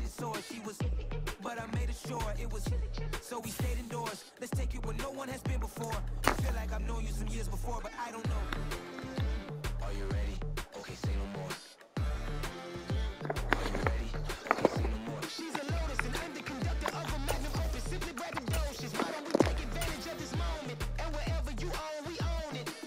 double-edged sword. She was, but I made sure it was. So we stayed indoors. Let's take it where no one has been before. I feel like I've known you some years before, but I don't know. Are you ready? Okay, say no more. Are you ready? Okay, say no more. She's a lotus and I'm the conductor of a magnum opus. Simply braggadocious. Why don't we take advantage of this moment? And wherever you own, we own it.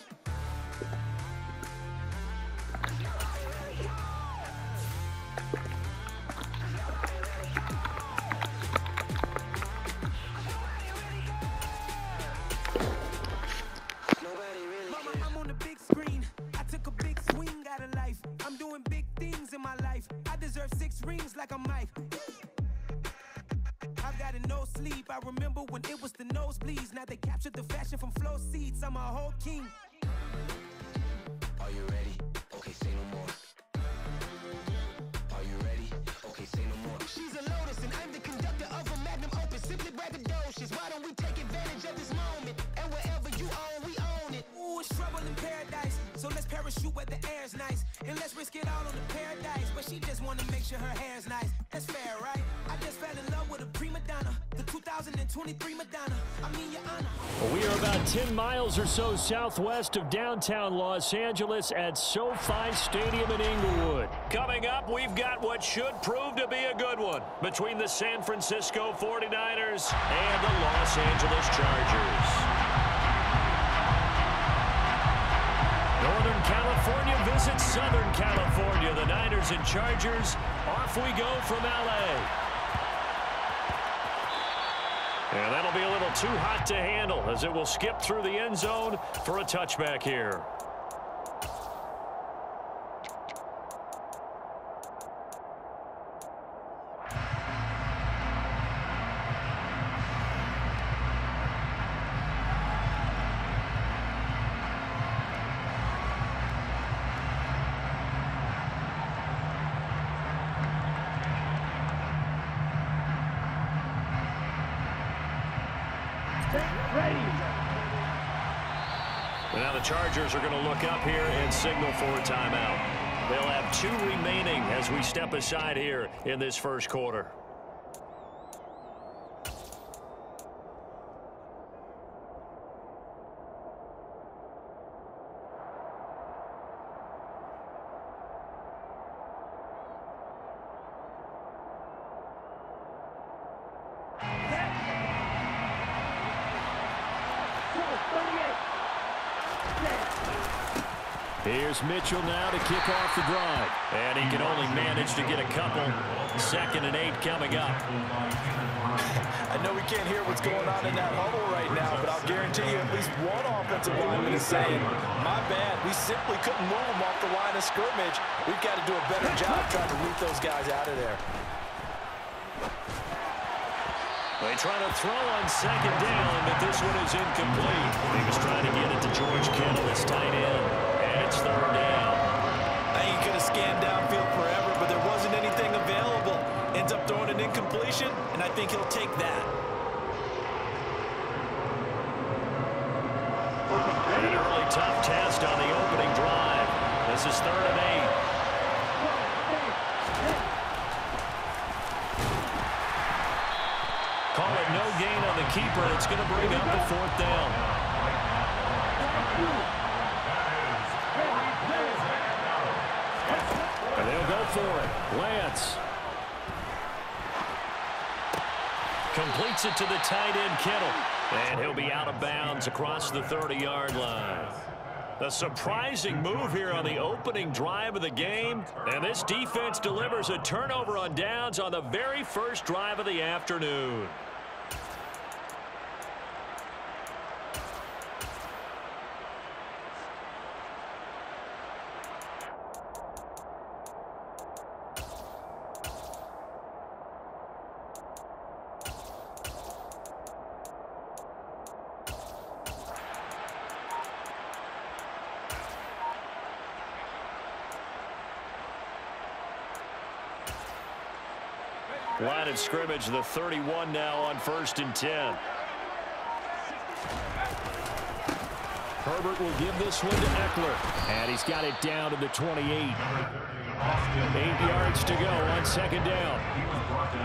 I'm on the big screen. I took a big swing out of life. I'm doing big things in my life. I deserve 6 rings like I'm Mike. I've got no sleep. I remember when it was the nosebleeds. Now they captured the fashion from flow seats. I'm a whole king. Are you ready? Okay, say no more. Are you ready? Okay, say no more. She's a lotus and I'm the conductor of a magnum opus. Simply braggadocious. Why don't we take advantage of this moment? And wherever you own, we own it. Ooh, it's trouble in paradise. So let's parachute where the air's nice. And let's risk it all on the paradise. But she just wanna make sure her hair's nice. That's fair, right? I just fell in love with a prima donna. The 2023 Madonna. I mean, your honor. Well, we are about 10 miles or so southwest of downtown Los Angeles at SoFi Stadium in Inglewood. Coming up, we've got what should prove to be a good one between the San Francisco 49ers and the Los Angeles Chargers. Northern California visits Southern California. The Niners and Chargers. Off we go from L.A. And that'll be a little too hot to handle as it will skip through the end zone for a touchback here. Now the Chargers are going to look up here and signal for a timeout. They'll have 2 remaining as we step aside here in this first quarter. Here's Mitchell now to kick off the drive. And he can only manage to get a couple. 2nd and 8 coming up. I know we can't hear what's going on in that huddle right now, but I'll guarantee you at least one offensive lineman is saying, my bad, we simply couldn't move them off the line of scrimmage. We've got to do a better job trying to root those guys out of there. They try to throw on 2nd down, but this one is incomplete. He was trying to get it to George Kittle, his tight end. And it's 3rd down. I think he could have scanned downfield forever, but there wasn't anything available. Ends up throwing an incompletion, and I think he'll take that. An early tough test on the opening drive. This is 3rd and 8. Call it no gain on the keeper. It's going to bring up the 4th down. And they'll go for it. Lance. Completes it to the tight end, Kittle. And he'll be out of bounds across the 30-yard line. A surprising move here on the opening drive of the game. And this defense delivers a turnover on downs on the very first drive of the afternoon. Line of scrimmage, the 31 now on 1st and 10. Herbert will give this one to Eckler. And he's got it down to the 28. 8 yards to go on 2nd down.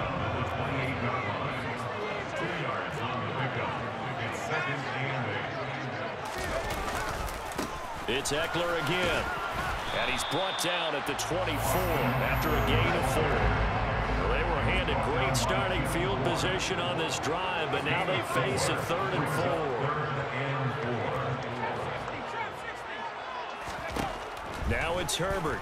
It's Eckler again. And he's brought down at the 24 after a gain of 4. Well, they were handed great starting field position on this drive, but now they face a 3rd and 4. Now it's Herbert.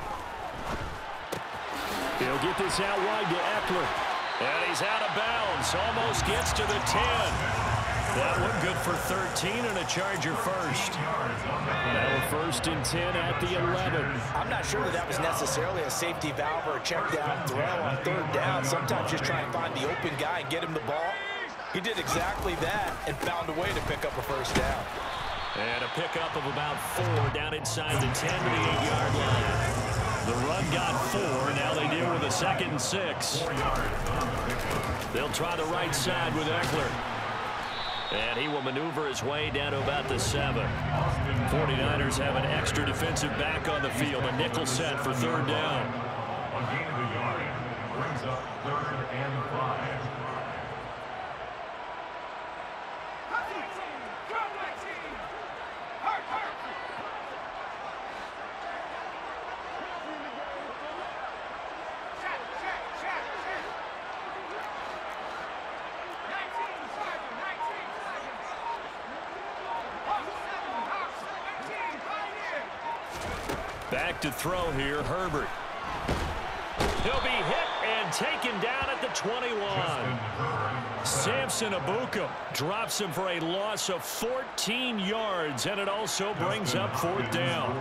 He'll get this out wide to Eckler. And he's out of bounds. Almost gets to the 10. That one good for 13 and a Charger first. Now a 1st and 10 at the 11. I'm not sure that was necessarily a safety valve or a check down throw on 3rd down. Sometimes just try and find the open guy and get him the ball. He did exactly that and found a way to pick up a 1st down. And a pickup of about 4 down inside the 10 to the 8-yard line. The run got 4. Now they deal with a 2nd and 6. They'll try the right side with Eckler. And he will maneuver his way down to about the 7. 49ers have an extra defensive back on the field. A nickel set for 3rd down. A gain of a yard brings up 3rd and 5. Back to throw here, Herbert. He'll be hit and taken down at the 21. Samson Ebukam drops him for a loss of 14 yards, and it also brings up 4th down.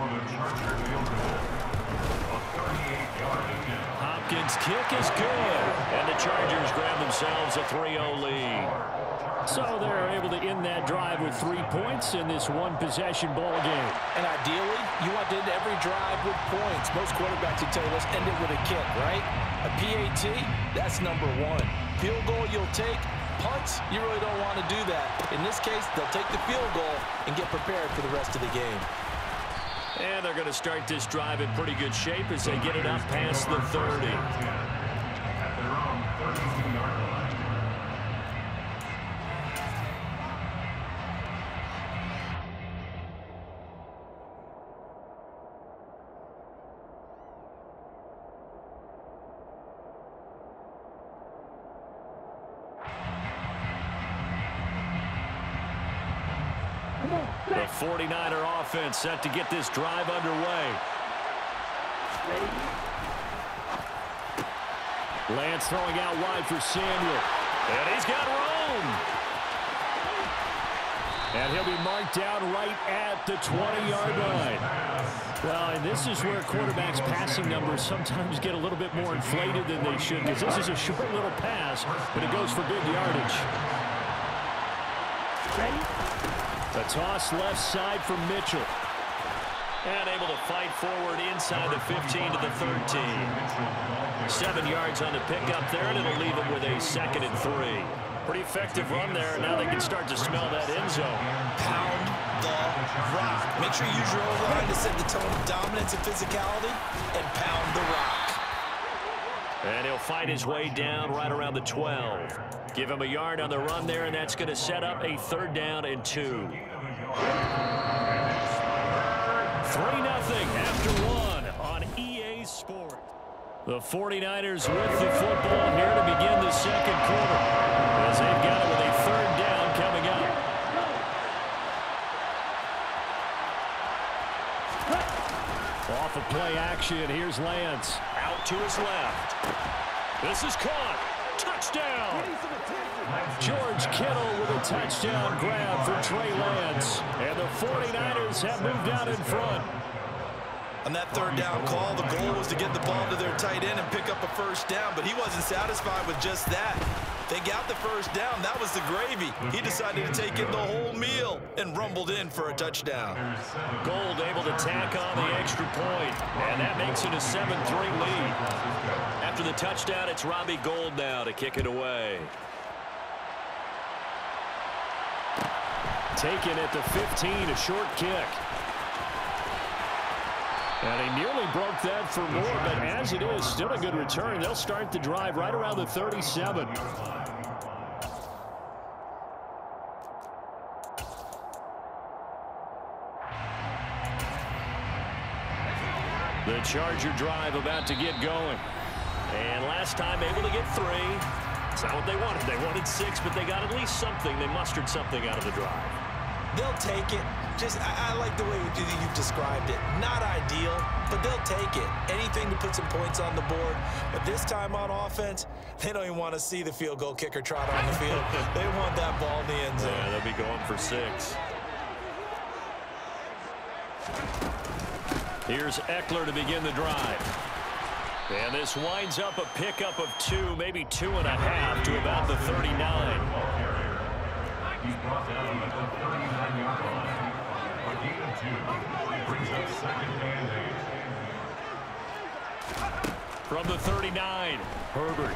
Hopkins' kick is good, and the Chargers grab themselves a 3-0 lead. So they're able to end that drive with 3 points in this one-possession ball game. And ideally, you want to end every drive with points. Most quarterbacks would tell you, let's end it with a kick, right? A PAT, that's number 1. Field goal you'll take. Punts, you really don't want to do that. In this case, they'll take the field goal and get prepared for the rest of the game. And they're going to start this drive in pretty good shape as they get it up past the 30. At their own 32-yard line. The 49er offense set to get this drive underway. Lance throwing out wide for Samuel. And he's got room. And he'll be marked down right at the 20-yard line. Well, and this is where quarterbacks' passing numbers sometimes get a little bit more inflated than they should, because this is a short little pass, but it goes for big yardage. The toss left side for Mitchell. And able to fight forward inside the 15 to the 13. 7 yards on the pickup there, and it'll leave him with a 2nd and 3. Pretty effective run there. Now they can start to smell that end zone. Pound the rock. Make sure you use your O-line to set the tone of dominance and physicality, and pound the rock. And he'll fight his way down right around the 12. Give him a yard on the run there, and that's going to set up a 3rd down and 2. 3-0 after 1 on EA Sports. The 49ers with the football here to begin the 2nd quarter, as they've got it with a 3rd down coming up. Off of play action, here's Lance. Out to his left. This is caught. Touchdown! George Kittle with a touchdown grab for Trey Lance. And the 49ers have moved out in front. On that 3rd down call, the goal was to get the ball to their tight end and pick up a 1st down, but he wasn't satisfied with just that. They got the 1st down. That was the gravy. He decided to take in the whole meal and rumbled in for a touchdown. Gould able to tack on the extra point, and that makes it a 7-3 lead. After the touchdown, it's Robbie Gould now to kick it away. Taken at the 15, a short kick. And he nearly broke that for more, but as it is, still a good return. They'll start the drive right around the 37. The Charger drive about to get going. And last time able to get 3. It's not what they wanted. They wanted 6, but they got at least something. They mustered something out of the drive. They'll take it. I like the way you've described it. Not ideal, but they'll take it. Anything to put some points on the board. But this time on offense, they don't even want to see the field goal kicker trot on the field. They want that ball in the end zone. Yeah, they'll be going for 6. Here's Eckler to begin the drive. And this winds up a pickup of 2, maybe 2.5 to about the 39. He's brought down at the 39-yard line. A gain of 2. Brings up 2nd and 8. From the 39, Herbert.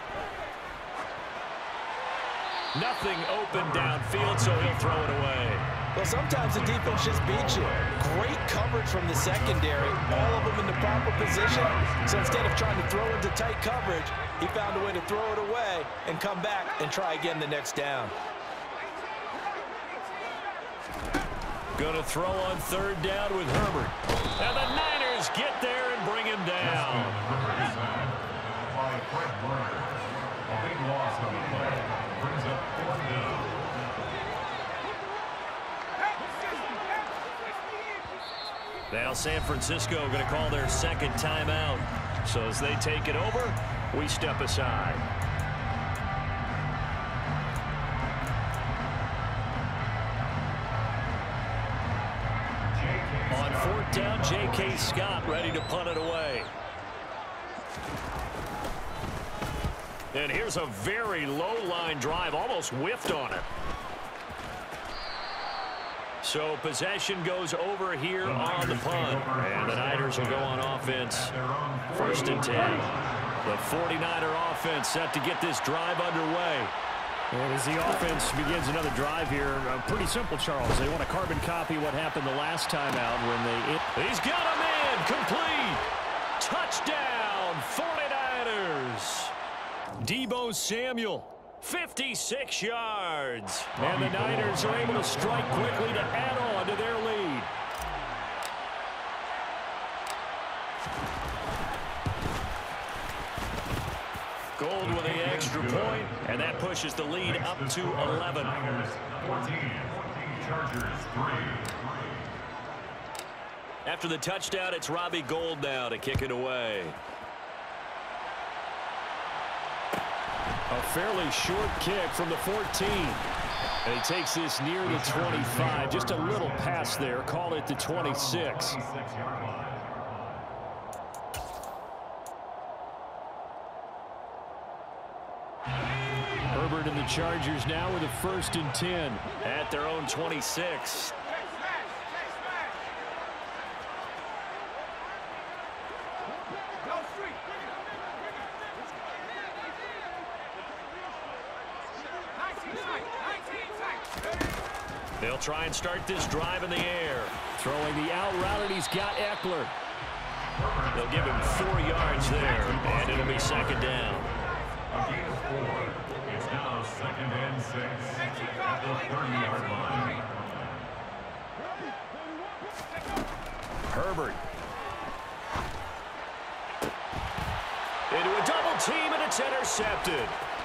Nothing open downfield, so he'll throw it away. Well, sometimes the defense just beats you. Great coverage from the secondary, all of them in the proper position. So instead of trying to throw into tight coverage, he found a way to throw it away and come back and try again the next down. Going to throw on 3rd down with Herbert. And the Niners get there and bring him down. By Fred Warner. A big loss on the play. Brings up 4th down. Now San Francisco going to call their 2nd timeout. So as they take it over, we step aside. On 4th down, J.K. Scott ready to punt it away. And here's a very low-line drive, almost whiffed on it. So possession goes over here on the punt. And the Niners will go on offense. 1st and 10. The 49er offense set to get this drive underway. And as the offense begins another drive here, pretty simple, Charles. They want to carbon copy what happened the last time out when they... He's got him in. Complete. Touchdown, 49ers. Deebo Samuel, 56 yards. And the Niners are able to strike quickly to add on to their lead. Gold with the extra point, and that pushes the lead up to 11. 14. Chargers 3. After the touchdown, it's Robbie Gould now to kick it away. A fairly short kick from the 14. And he takes this near the 25. Just a little pass there. Call it the 26. Herbert and the Chargers now with a 1st and 10. At their own 26. They'll try and start this drive in the air. Throwing the out route, and he's got Eckler. They'll give him 4 yards there, and it'll be 2nd down. A gain of 4. It's now 2nd and 6 at the 30-yard line. Herbert. Into a double team, and it's intercepted.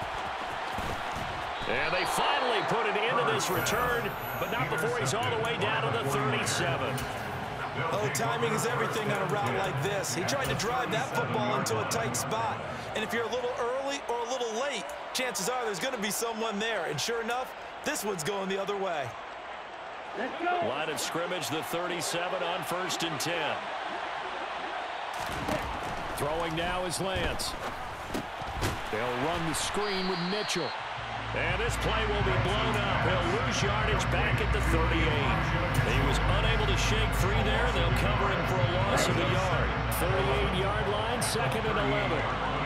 And they finally put an end to this return, but not before he's all the way down to the 37. Oh, timing is everything on a route like this. He tried to drive that football into a tight spot. And if you're a little early or a little late, chances are there's going to be someone there. And sure enough, this one's going the other way. Line of scrimmage, the 37 on 1st and 10. Throwing now is Lance. They'll run the screen with Mitchell. And this play will be blown up. He'll lose yardage back at the 38. He was unable to shake free there. They'll cover him for a loss of a yard. 38-yard line, 2nd and 11.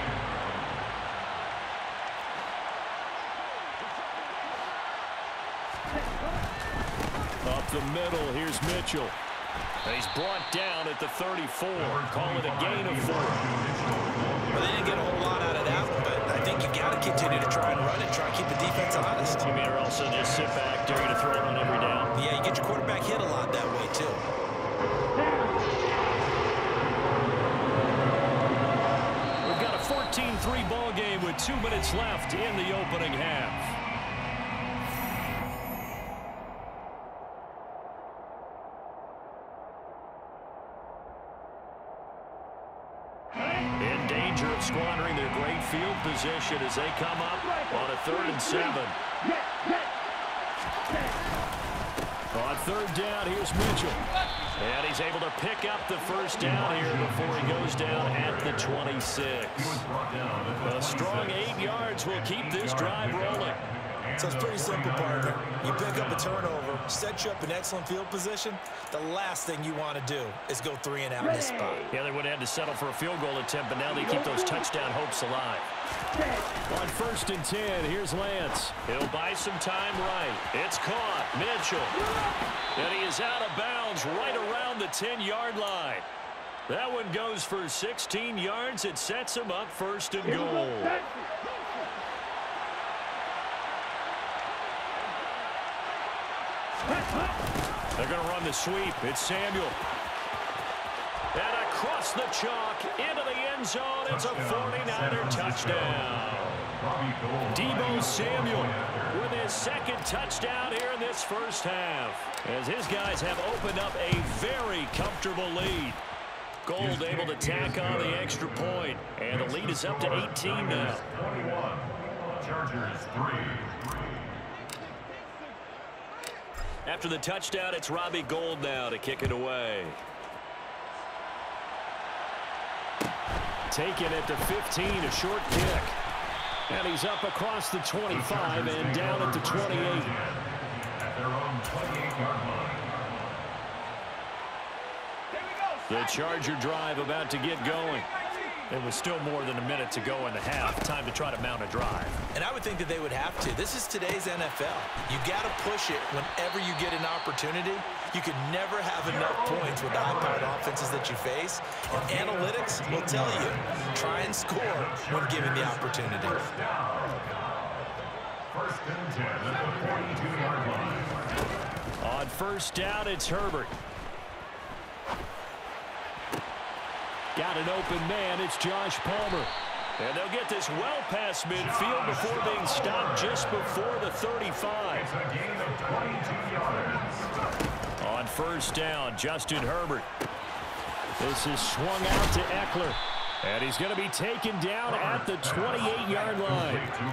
Up the middle, here's Mitchell. He's brought down at the 34. Call it a gain of 4. Well, they didn't get a whole lot out of that one, but I think you got to continue to try and run it, try and keep the defense honest. You mean, or also just sit back, dare you to throw it on every down? Yeah, you get your quarterback hit a lot that way, too. 7-3 ball game with 2 minutes left in the opening half. In danger of squandering their great field position as they come up on a 3rd and 7. On 3rd down, here's Mitchell. And he's able to pick up the first down here before he goes down at the 26. A strong 8 yards will keep this drive rolling. So it's pretty simple, partner. You pick up a turnover, set you up in excellent field position. The last thing you want to do is go 3 and out in this spot. Yeah, they would have had to settle for a field goal attempt, but now they keep those touchdown hopes alive. On 1st and 10, here's Lance. He'll buy some time right. It's caught. Mitchell. And he is out of bounds right around the 10-yard line. That one goes for 16 yards. It sets him up 1st and goal. They're going to run the sweep. It's Samuel. And across the chalk into the end zone. It's a 49er touchdown. Deebo Samuel with his 2nd touchdown here in this first half, as his guys have opened up a very comfortable lead. Gold able to tack on the extra point, and the lead is up to 18 now. 21. Chargers 3. After the touchdown, it's Robbie Gould now to kick it away. Taken at the 15, a short kick. And he's up across the 25 and down at the 28. At their own 28-yard line. The Charger drive about to get going. It was still more than a minute to go in the half. Time to try to mount a drive. And I would think that they would have to. This is today's NFL. You got to push it whenever you get an opportunity. You could never have enough points with the high-powered offenses that you face. And analytics will tell you, try and score when given the opportunity. First and 10 at the 42-yard line. On 1st down, it's Herbert. Got an open man. It's Josh Palmer. And they'll get this well past midfield before being stopped just before the 35. It's a gain of 22 yards. On 1st down, Justin Herbert. This is swung out to Eckler. And he's going to be taken down at the 28-yard line.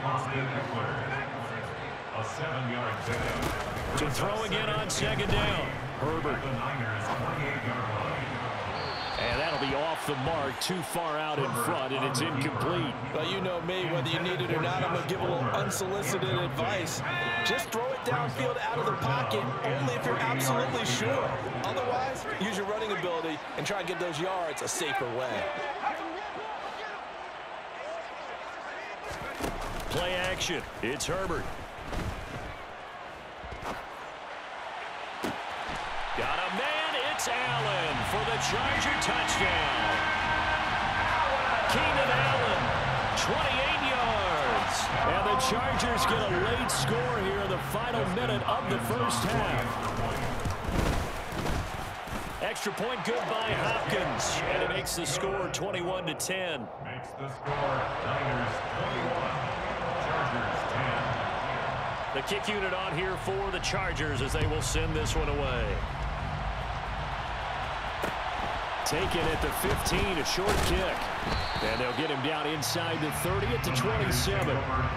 A 7-yard pickup. To throw again on 2nd down. Herbert. The Niners 28-yard line. And that'll be off the mark, too far out in front, and it's incomplete. Well, you know me, whether you need it or not, I'm going to give a little unsolicited advice. Just throw it downfield out of the pocket, only if you're absolutely sure. Otherwise, use your running ability and try and get those yards a safer way. Play action. It's Herbert. Got a man. It's Allen for the Charger touchdown. Keenan Allen, 28 yards. And the Chargers get a late score here in the final minute of the first half. Extra point good by Hopkins. And it makes the score 21-10. Makes the score Niners 21, Chargers 10. The kick unit on here for the Chargers as they will send this one away. Taken at the 15, a short kick. And they'll get him down inside the 30 at the 27.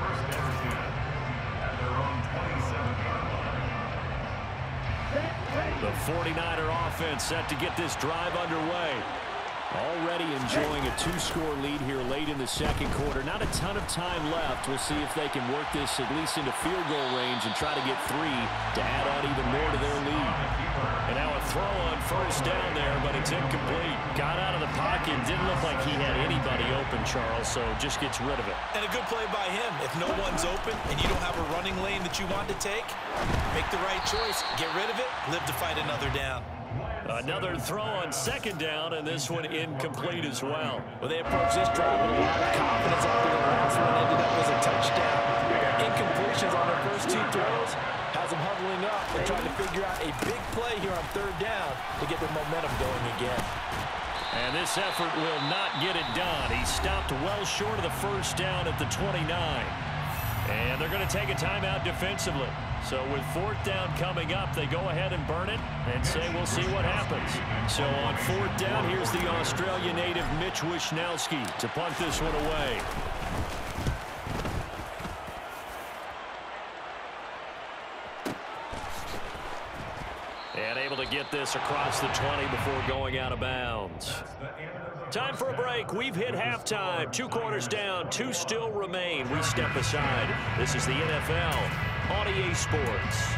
The 49er offense set to get this drive underway. Already enjoying a 2-score lead here late in the 2nd quarter. Not a ton of time left. We'll see if they can work this at least into field goal range and try to get 3 to add on even more to their lead. And now a throw on 1st down there, but it's incomplete. Got out of the pocket. Didn't look like he had anybody open, Charles, so just gets rid of it. And a good play by him. If no one's open and you don't have a running lane that you want to take, make the right choice. Get rid of it. Live to fight another down. Another throw on 2nd down, and this one incomplete as well. Well, they approached this drive with a lot of confidence after the last one ended up as a touchdown. Incompletions on their first 2 throws has them huddling up and trying to figure out a big play here on 3rd down to get their momentum going again. And this effort will not get it done. He stopped well short of the first down at the 29. And they're going to take a timeout defensively. So with fourth down coming up, they go ahead and burn it and say we'll see what happens. So on fourth down, here's the Australia native Mitch Wishnowsky to punt this one away. And able to get this across the 20 before going out of bounds. Time for a break. We've hit halftime. 2 quarters down, 2 still remain. We step aside. This is the NFL on EA Sports.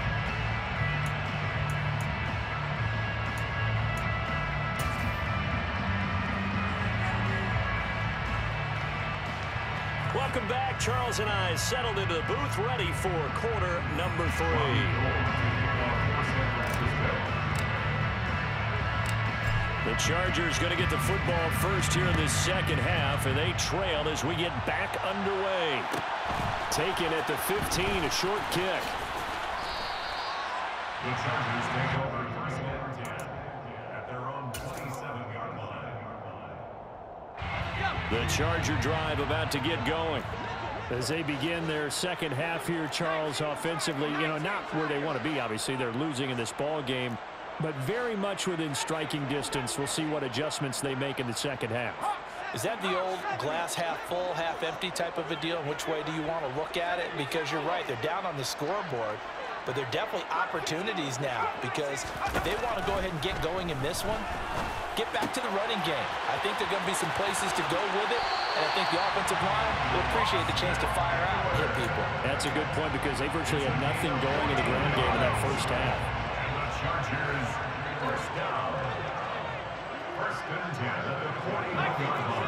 Welcome back. Charles and I settled into the booth, ready for quarter number 3. The Chargers going to get the football first here in this second half, and they trail as we get back underway. Taken at the 15, a short kick. The Chargers take over first and 10 at their own 27-yard line. The Charger drive about to get going. As they begin their second half here, Charles, offensively, not where they want to be, obviously. They're losing in this ball game, but very much within striking distance. We'll see what adjustments they make in the second half. Is that the old glass half full, half empty type of a deal? Which way do you want to look at it? Because you're right, they're down on the scoreboard, but they're definitely opportunities now, because if they want to go ahead and get going in this one, get back to the running game. I think there are going to be some places to go with it, and I think the offensive line will appreciate the chance to fire out and hit people. That's a good point, because they virtually had nothing going in the ground game in that first half. Chargers first down. First and 10 at the 40-yard line.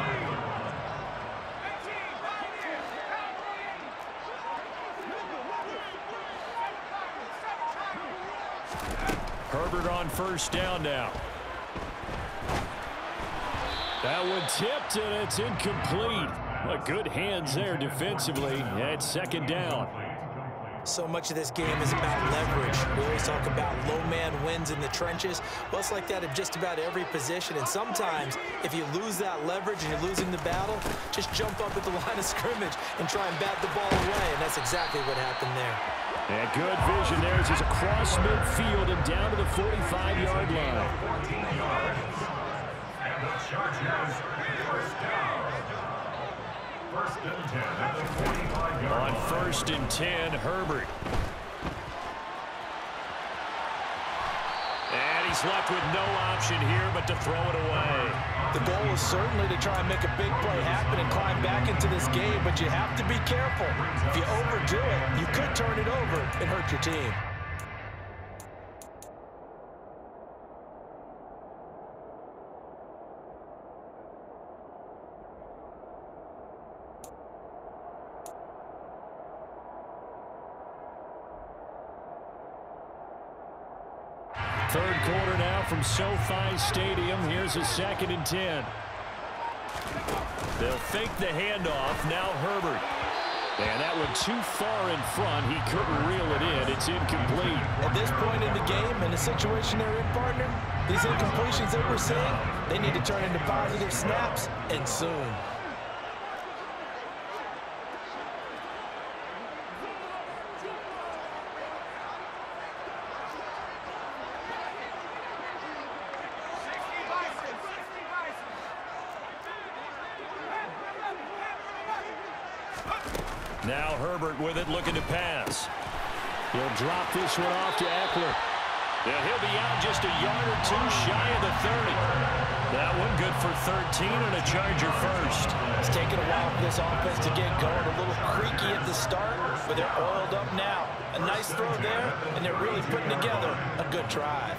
Herbert on first down now. That one tipped, and it's incomplete. Good hands there defensively. At second down. So much of this game is about leverage. We always talk about low man wins in the trenches. Well, it's like that at just about every position. And sometimes, if you lose that leverage and you're losing the battle, just jump up at the line of scrimmage and try and bat the ball away. And that's exactly what happened there. And good vision there as he's across midfield and down to the 45-yard line. 14 yards. And the Chargers first down. First and 10 at the 45-yard line. On first and 10, Herbert. And he's left with no option here but to throw it away. The goal is certainly to try and make a big play happen and climb back into this game, but you have to be careful. If you overdo it, you could turn it over and hurt your team. Third quarter now from SoFi Stadium. Here's a second and 10. They'll fake the handoff. Now Herbert. And that one too far in front. He couldn't reel it in. It's incomplete. At this point in the game, in the situation they're in, partner, these incompletions that we're seeing, they need to turn into positive snaps, and soon. Now Herbert with it, looking to pass. He'll drop this one off to Eckler. Yeah, he'll be out just a yard or two shy of the 30. That one good for 13 and a Charger first. It's taken a while for this offense to get going. A little creaky at the start, but they're oiled up now. A nice throw there, and they're really putting together a good drive.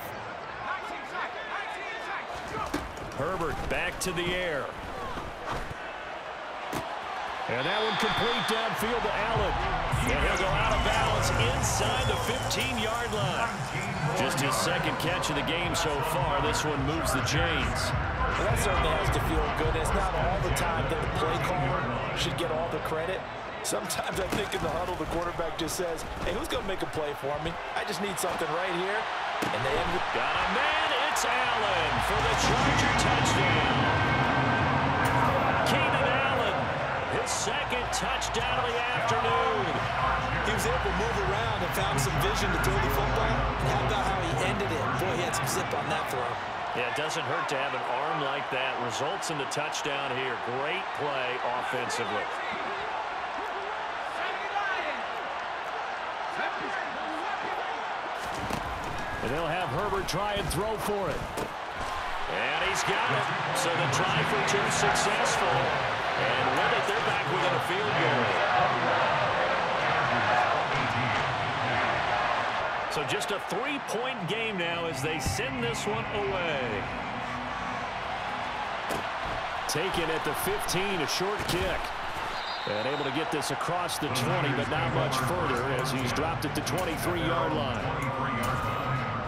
Herbert back to the air. And that one complete downfield to Allen. And he'll go out of bounds inside the 15-yard line. Just his second catch of the game so far. This one moves the chains. Well, that certainly has to feel good. It's not all the time that the play caller should get all the credit. Sometimes I think in the huddle, the quarterback just says, hey, who's going to make a play for me? I just need something right here. And they end with... Got a man. It's Allen for the Charger touchdown. Keenan Allen, his second touchdown of the afternoon. He was able to move around and found some vision to throw the football. And how about how he ended it? Boy, he had some zip on that throw. Yeah, it doesn't hurt to have an arm like that. Results in the touchdown here. Great play offensively. And they'll have Herbert try and throw for it. And he's got it. So the try for two successful. And with it, they're back within a field goal. So just a 3-point game now as they send this one away. Taken at the 15, a short kick. And able to get this across the 20, but not much further as he's dropped at the 23-yard line.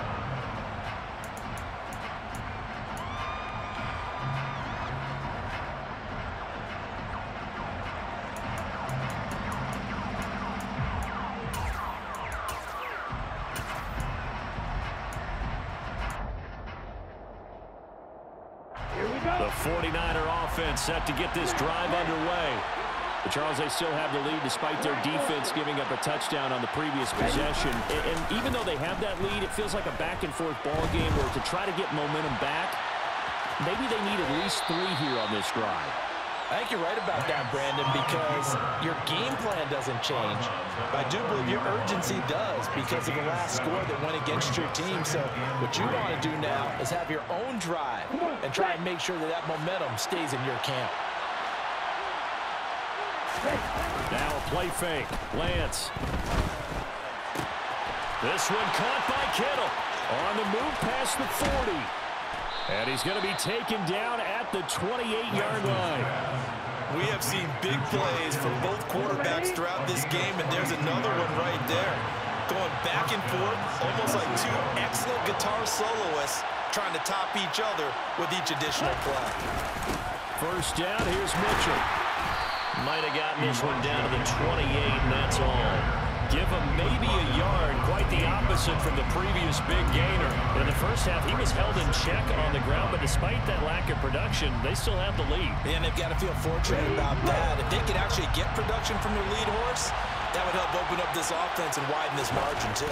The 49er offense set to get this drive underway. But Charles, they still have the lead despite their defense giving up a touchdown on the previous possession. And even though they have that lead, it feels like a back-and-forth ball game where to try to get momentum back, maybe they need at least 3 here on this drive. I think you're right about that, Brandon, because your game plan doesn't change. I do believe your urgency does because of the last score that went against your team. So what you want to do now is have your own drive and try and make sure that that momentum stays in your camp. Now a play fake. Lance. This one caught by Kittle. On the move past the 40. And he's going to be taken down at the 28-yard line. We have seen big plays from both quarterbacks throughout this game, and there's another one right there. Going back and forth, almost like two excellent guitar soloists trying to top each other with each additional play. First down, here's Mitchell. Might have gotten this one down to the 28, and that's all. Give him maybe a yard, quite the opposite from the previous big gainer. In the first half, he was held in check on the ground, but despite that lack of production, they still have the lead. And they've got to feel fortunate about that. If they could actually get production from their lead horse, that would help open up this offense and widen this margin, too.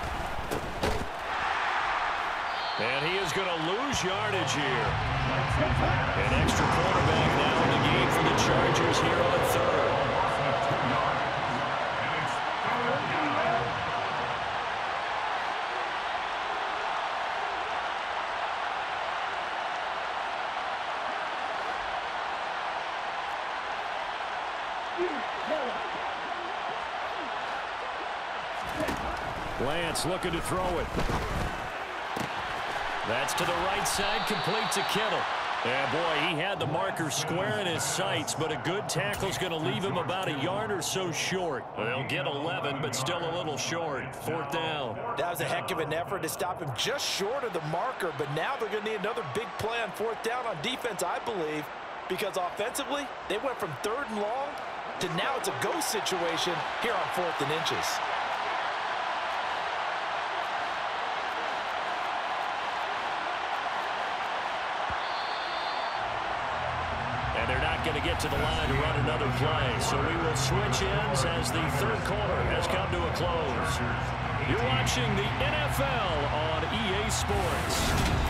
And he is going to lose yardage here. An extra quarterback now in the game for the Chargers here on third. Lance looking to throw it. That's to the right side, complete to Kittle. Yeah, boy, he had the marker square in his sights, but a good tackle's going to leave him about a yard or so short. They'll get 11, but still a little short. 4th down. That was a heck of an effort to stop him just short of the marker, but now they're going to need another big play on 4th down on defense, I believe, because offensively, they went from 3rd and long to now it's a go situation here on 4th and inches. They're not going to get to the line to run another play. So we will switch ends as the 3rd quarter has come to a close. You're watching the NFL on EA Sports.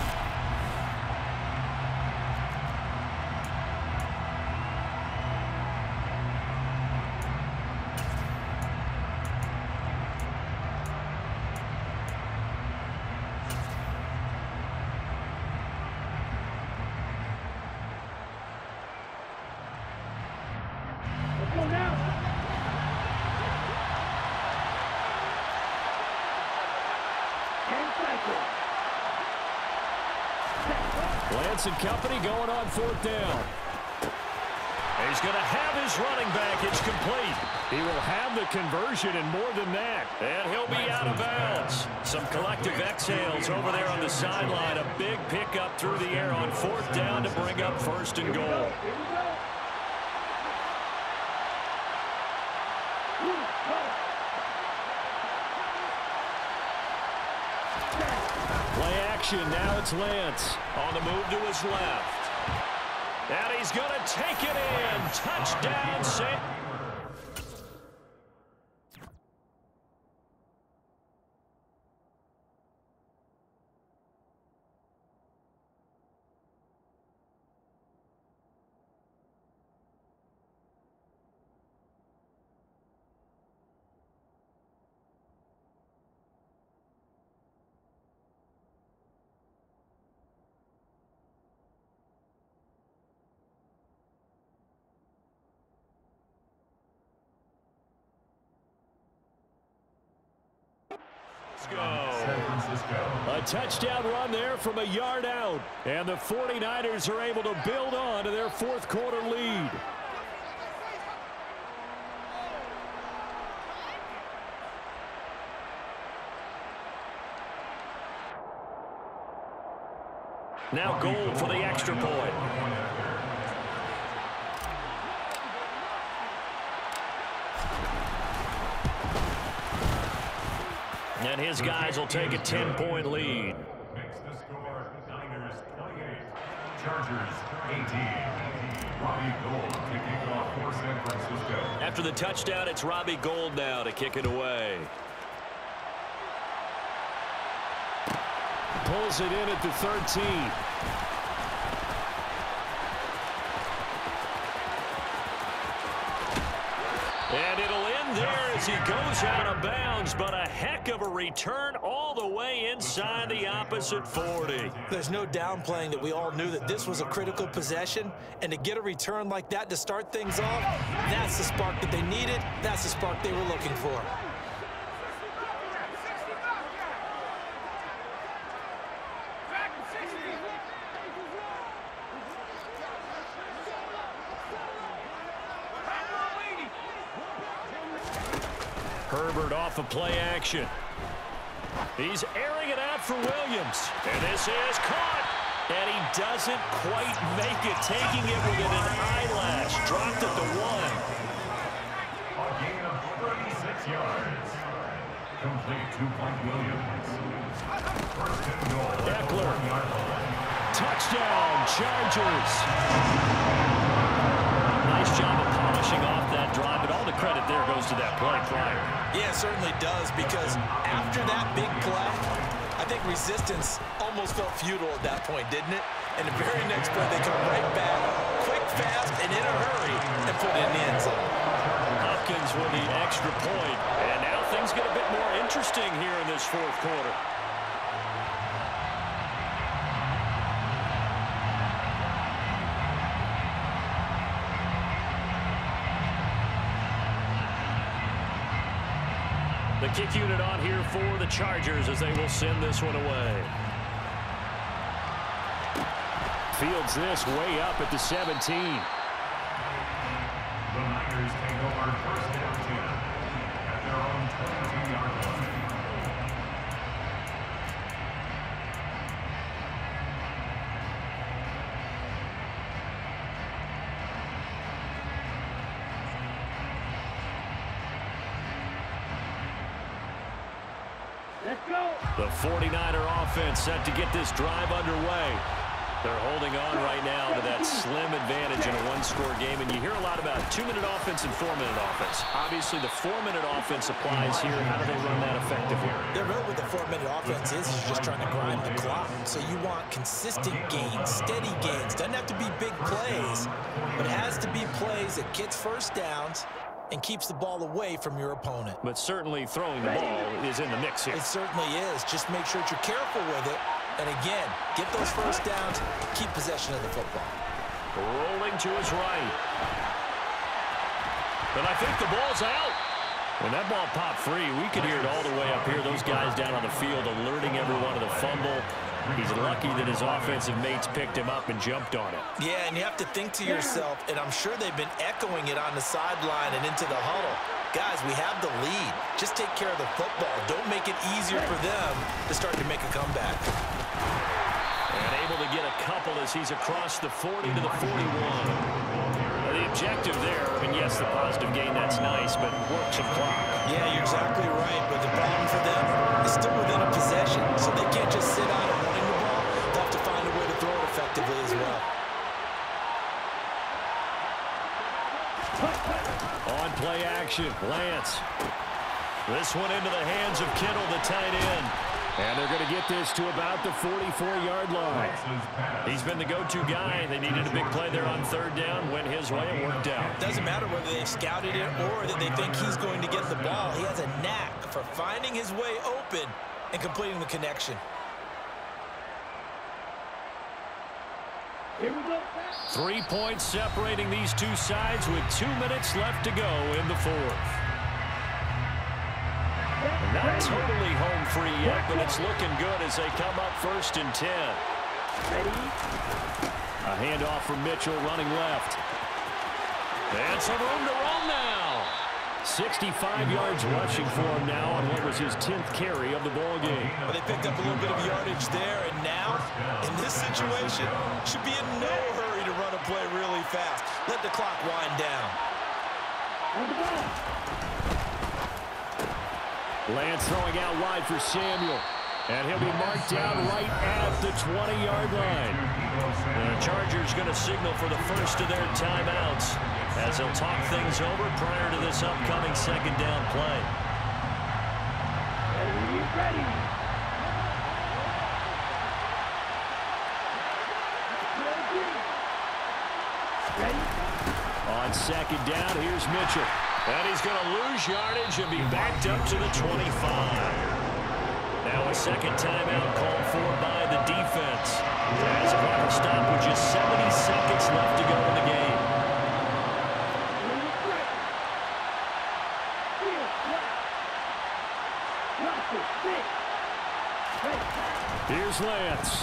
Lance and company going on 4th down. He's going to have his running back. It's complete. He will have the conversion and more than that. And he'll be out of bounds. Some collective exhales over there on the sideline. A big pickup through the air on 4th down to bring up 1st and goal. action. Now it's Lance. On the move to his left. And he's going to take it in. Touchdown, St. San Francisco. A touchdown run there from a yard out. And the 49ers are able to build on to their fourth quarter lead. Now Gold for the extra point. And his guys will take a 10-point lead. Makes the score Niners 28, Chargers 18. Robbie Gould kicking off for San Francisco. After the touchdown, it's Robbie Gould now to kick it away. Pulls it in at the 13. And it'll end there as he goes out of bounds, but a heck of a return all the way inside the opposite 40. There's no downplaying that we all knew that this was a critical possession, and to get a return like that to start things off, that's the spark that they needed. That's the spark they were looking for. Herbert off of play action. He's airing it out for Williams. And this is caught. And he doesn't quite make it, taking it within an eyelash. Dropped at the 1. A gain of 36 yards. Complete to Mike Williams. First and goal. Eckler. Touchdown, Chargers. Nice job of polishing off that drive, but all the credit there goes to that play prior. Yeah, it certainly does, because after that big play, I think resistance almost felt futile at that point, didn't it? And the very next play, they come right back, quick, fast, and in a hurry, and put it in the end zone. Hopkins with the extra point, and now things get a bit more interesting here in this fourth quarter. The kick unit on here for the Chargers as they will send this one away. Fields this way up at the 17. The Niners take over first down 10 at their own 22-yard line. The 49er offense set to get this drive underway. They're holding on right now to that slim advantage in a one-score game, and you hear a lot about 2-minute offense and 4-minute offense. Obviously, the 4-minute offense applies here. How do they run that effectively? Yeah, really what the 4-minute offense is just trying to grind the clock. So you want consistent gains, steady gains. Doesn't have to be big plays, but has to be plays that gets first downs and keeps the ball away from your opponent. But certainly throwing the ball is in the mix here. It certainly is. Just make sure that you're careful with it. And again, get those first downs, keep possession of the football. Rolling to his right. But I think the ball's out. When that ball popped free, we could hear it all the way up here. Those guys down on the field alerting everyone of the fumble. He's lucky that his offensive mates picked him up and jumped on it. Yeah, and you have to think to yourself, and I'm sure they've been echoing it on the sideline and into the huddle. Guys, we have the lead. Just take care of the football. Don't make it easier for them to start to make a comeback. And able to get a couple as he's across the 40 to the 41. The objective there, I mean, yes, the positive gain, that's nice, but work some clock. Yeah, you're exactly right. But the problem for them is still within a possession, so they can't just sit on it wanting the action. Lance. This one into the hands of Kittle, the tight end. And they're going to get this to about the 44-yard line. He's been the go-to guy. They needed a big play there on third down. Went his way. It worked out. Doesn't matter whether they scouted it or that they think he's going to get the ball. He has a knack for finding his way open and completing the connection. Here we go. 3 points separating these two sides with 2 minutes left to go in the fourth. Not totally home free yet, but it's looking good as they come up 1st and 10. A handoff from Mitchell running left. And some room to run now. 65 yards rushing for him now on what was his 10th carry of the ball game. Well, they picked up a little bit of yardage there, and now, in this situation, should be in no hurry to run a play really fast. Let the clock wind down. Lance throwing out wide for Samuel. And he'll be marked down right at the 20-yard line. The Chargers going to signal for the first of their timeouts as they'll talk things over prior to this upcoming second down play. Ready. On second down, here's Mitchell. And he's going to lose yardage and be backed up to the 25. Now a second timeout called for by the defense. As a clock will stop with just 70 seconds left to go in the game. Here's Lance.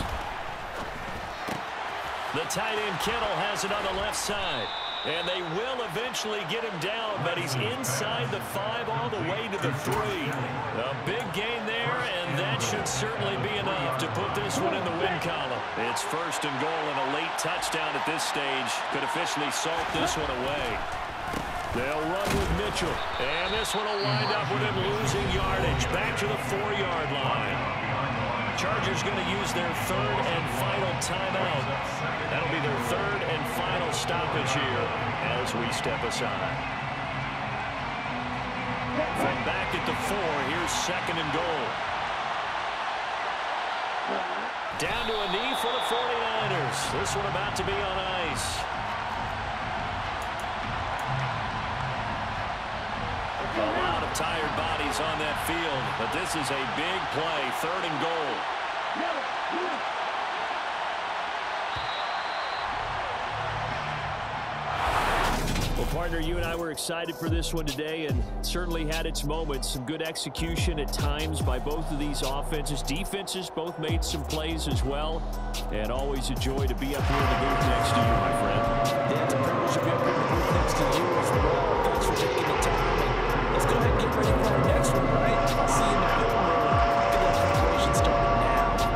The tight end Kittle has it on the left side. And they will eventually get him down, but he's inside the 5 all the way to the 3. A big gain there, and that should certainly be enough to put this one in the win column. It's 1st and goal, and a late touchdown at this stage could officially salt this one away. They'll run with Mitchell, and this one will wind up with him losing yardage back to the 4-yard line. Chargers going to use their 3rd and final timeout. That'll be their 3rd and final stoppage here as we step aside. From back at the 4, here's 2nd and goal. Down to a knee for the 49ers. This one about to be on ice. A lot of tired bodies on that field, but this is a big play, 3rd and goal. Well, partner, you and I were excited for this one today, and certainly had its moments. Some good execution at times by both of these offenses. Defenses both made some plays as well, and always a joy to be up here in the booth next to you, my friend. Yeah, it's a privilege to be up here in the booth next to you as well. Thanks for taking the time. And let's go ahead and get ready for our next one, right? I'll see you in the film room. Get that preparation started now.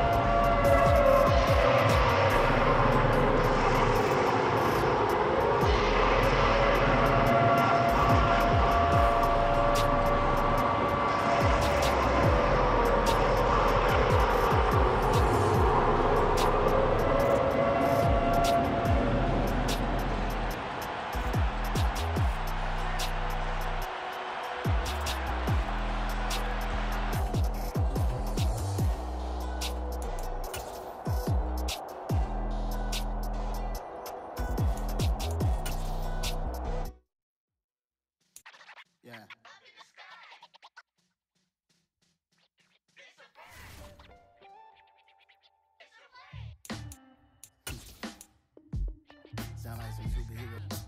Sound like some superheroes.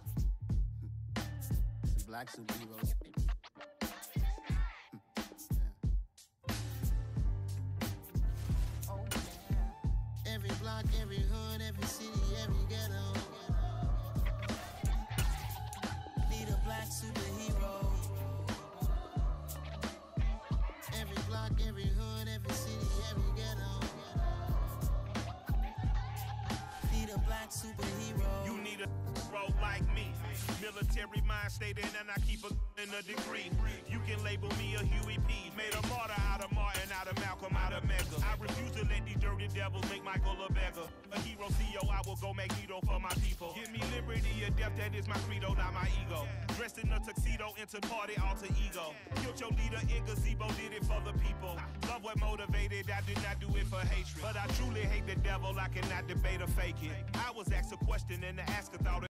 Some black superheroes. Oh, yeah. Every block, every hood, every city, every ghetto. Need a black superhero. Every block, every hood, every city, every ghetto. Need a black superhero. You need a bro like me. Military mind stated, and I keep a in a degree. You can label me a Huey P. Made a martyr out of Martin, out of Malcolm, out of Mega. I refuse to let these dirty devils make Michael a beggar. A hero CEO, I will go Magneto for my people. Give me liberty or death, that is my credo, not my ego. Dressed in a a tuxedo, entered party alter ego. Killed your leader in gazebo, did it for the people. Love what motivated, I did not do it for hatred. But I truly hate the devil, I cannot debate or fake it. I was asked a question and the asker thought